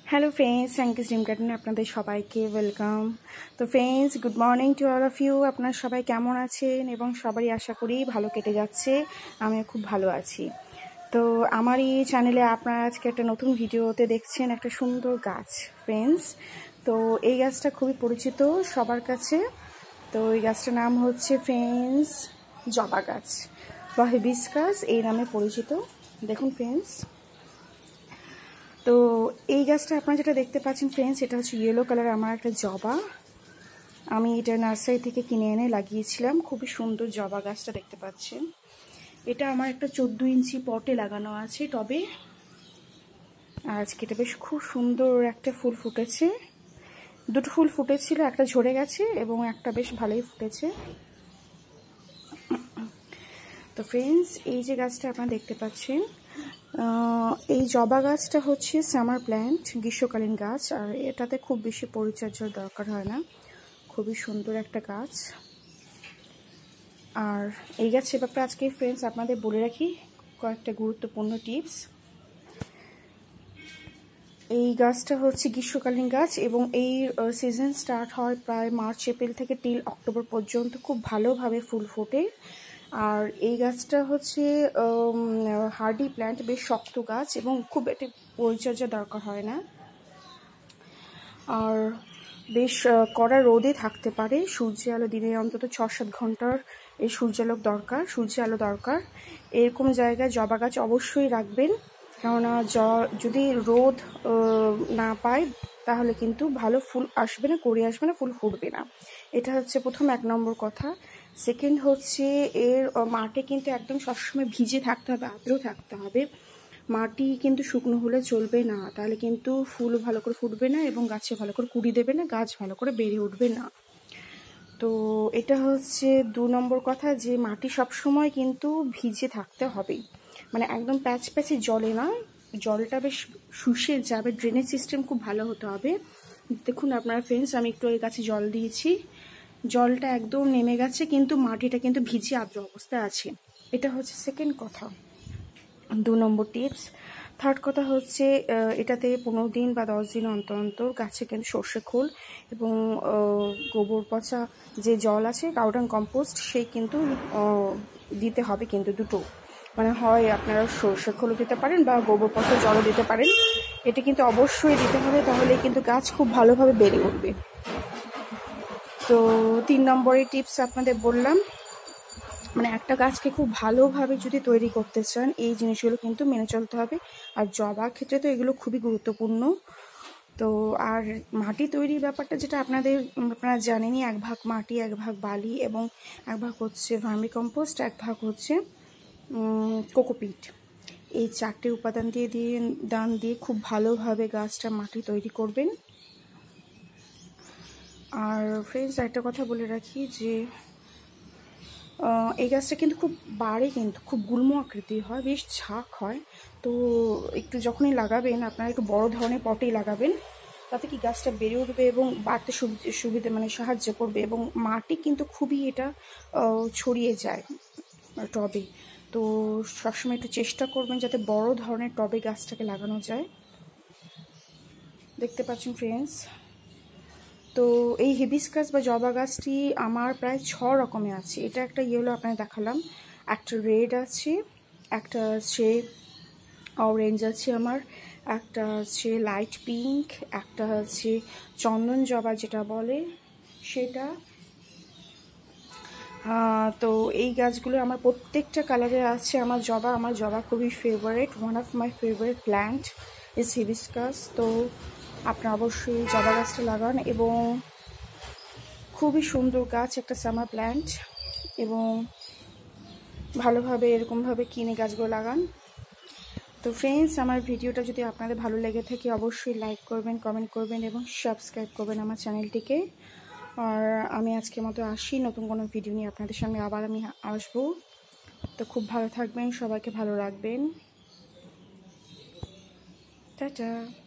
Hello friends, অ্যাঙ্কিস dream গার্ডেনে আপনাদের সবাইকে ওয়েলকাম। তো friends, good morning to all of you. আপনারা সবাই কেমন আছেন এবং সবারই আশা করি ভালো কেটে যাচ্ছে। আমিও খুব ভালো আছি। তো আমার এই চ্যানেলে আপনারা আজকে একটা নতুন ভিডিওতে দেখছেন একটা সুন্দর গাছ ফ্রেন্ডস। তো এই গাছটা খুবই পরিচিত সবার কাছে। তো এই গাছটার নাম হচ্ছে ফ্রেন্ডস জবা গাছ বা হিবিস্কাস এই নামে পরিচিত। দেখুন ফ্রেন্ডস, তো এই গাছটা আপনারা যেটা দেখতে পাচ্ছেন ফ্রেন্ডস, এটা হচ্ছে ইয়েলো কালার আমার একটা জবা। আমি এটা নার্সারি থেকে কিনে এনে লাগিয়েছিলাম। খুবই সুন্দর জবা গাছটা দেখতে পাচ্ছেন। এটা আমার একটা 14 ইঞ্চি পটে লাগানো আছে টবে। আজকে এটা বেশ খুব সুন্দর একটা ফুল ফুটেছে। দুটো ফুল ফুটেছিল, একটা ঝরে গেছে এবং একটা বেশ ভালোই ফুটেছে। তো ফ্রেন্ডস, এই যে গাছটা আপনারা দেখতে পাচ্ছেন, এই জবা গাছটা হচ্ছে সামার প্ল্যান্ট, গ্রীষ্মকালীন গাছ। আর এটাতে খুব বেশি পরিচর্যার দরকার হয় না। খুবই সুন্দর একটা গাছ। আর এই গাছের ব্যাপারে আজকে ফ্রেন্ডস আপনাদের বলে রাখি কয়েকটা গুরুত্বপূর্ণ টিপস। এই গাছটা হচ্ছে গ্রীষ্মকালীন গাছ এবং এই সিজন স্টার্ট হয় প্রায় মার্চ এপ্রিল থেকে টিল অক্টোবর পর্যন্ত। খুব ভালোভাবে ফুল ফোটে। আর এই গাছটা হচ্ছে হার্ডি প্ল্যান্ট, বেশ শক্ত গাছ এবং খুব একটা পরিচর্যা দরকার হয় না। আর বেশ কড়া রোদে থাকতে পারে। সূর্য আলো দিনে অন্তত 6-7 ঘন্টার এই সূর্যালোক দরকার, সূর্য আলো দরকার। এরকম জায়গায় জবা গাছ অবশ্যই রাখবেন, কেননা যদি রোদ না পায় তাহলে কিন্তু ভালো ফুল আসবে না, কুড়ি আসবে না, ফুল ফুটবে না। এটা হচ্ছে প্রথম 1 নম্বর কথা। সেকেন্ড হচ্ছে এর মাটি কিন্তু একদম সবসময় ভিজে থাকতে হবে, আর্দ্র থাকতে হবে। মাটি কিন্তু শুকনো হলে চলবে না, তাহলে কিন্তু ফুল ভালো করে ফুটবে না এবং গাছে ভালো করে কুড়ি দেবে না, গাছ ভালো করে বেড়ে উঠবে না। তো এটা হচ্ছে 2 নম্বর কথা, যে মাটি সবসময় কিন্তু ভিজে থাকতে হবে, মানে একদম প্যাচ প্যাচে জলে না, জলটা বেশ শুষে যাবে। ড্রেনেজ সিস্টেম খুব ভালো হতে হবে। দেখুন আপনারা ফ্রেন্ডস, আমি একটু এই গাছে জল দিয়েছি, জলটা একদম নেমে গেছে কিন্তু মাটিটা কিন্তু ভিজে আর্দ্র অবস্থায় আছে। এটা হচ্ছে সেকেন্ড কথা, 2 নম্বর টিপস। থার্ড কথা হচ্ছে এটাতে 15 দিন বা 10 দিন অন্তর অন্তর গাছে কিন্তু সর্ষে খোল এবং গোবর পচা যে জল আছে, কাউডাং কম্পোস্ট, সেই কিন্তু দিতে হবে কিন্তু দুটো। মানে হয় আপনারা সর্ষে খোলও দিতে পারেন বা গোবর পচা জলও দিতে পারেন। এটা কিন্তু অবশ্যই দিতে হবে, তাহলে কিন্তু গাছ খুব ভালোভাবে বেড়ে উঠবে। তো 3 নম্বরের টিপস আপনাদের বললাম, মানে একটা গাছকে খুব ভালোভাবে যদি তৈরি করতে চান এই জিনিসগুলো কিন্তু মেনে চলতে হবে। আর জবার ক্ষেত্রে তো এগুলো খুবই গুরুত্বপূর্ণ। তো আর মাটি তৈরির ব্যাপারটা যেটা আপনারা জানেনই, 1 ভাগ মাটি, 1 ভাগ বালি এবং 1 ভাগ হচ্ছে ভার্মি কম্পোস্ট, 1 ভাগ হচ্ছে কোকোপিট। এই 4টে উপাদান দিয়ে খুব ভালোভাবে গাছটা মাটি তৈরি করবেন। আর ফ্রেন্ডস, একটা কথা বলে রাখি যে এই গাছটা কিন্তু খুব বাড়ে, কিন্তু খুব গুল্ম আকৃতির হয়, বেশ ঝাঁক হয়। তো একটু যখনই লাগাবেন আপনারা একটু বড় ধরনের পটেই লাগাবেন, তাতে কি গাছটা বেড়ে উঠবে এবং বাড়তে সুবিধে মানে সাহায্য করবে। এবং মাটি কিন্তু খুবই এটা ছড়িয়ে যায় টবে। তো সবসময় একটু চেষ্টা করবেন যাতে বড় ধরনের টবে গাছটাকে লাগানো যায়। দেখতে পাচ্ছেন ফ্রেন্ডস, তো এই হিবিস্কাস বা জবা গাছটি আমার প্রায় 6 রকমের আছে। এটা একটা ইয়েলো আপনাদের দেখালাম, একটা রেড আছে, একটা হচ্ছে অরেঞ্জ আছে আমার, একটা হচ্ছে লাইট পিঙ্ক, একটা হচ্ছে চন্দন জবা যেটা বলে সেটা। তো এই গাছগুলো আমার প্রত্যেকটা কালারের আছে। আমার জবা খুবই favourite, one of my favourite plant is hibiscus. তো আপনারা অবশ্যই জবা গাছটা লাগান এবং খুবই সুন্দর গাছ, একটা সামার প্ল্যান্ট, এবং ভালোভাবে এরকমভাবে কিনে গাছগুলো লাগান। তো ফ্রেন্ডস, আমার ভিডিওটা যদি আপনাদের ভালো লেগে থাকে অবশ্যই লাইক করবেন, কমেন্ট করবেন এবং সাবস্ক্রাইব করবেন আমার চ্যানেলটিকে। আর আমি আজকের মতো আসি, নতুন কোনো ভিডিও নিয়ে আপনাদের সামনে আবার আমি আসবো। তো খুব ভালো থাকবেন, সবাইকে ভালো রাখবেন, টাটা।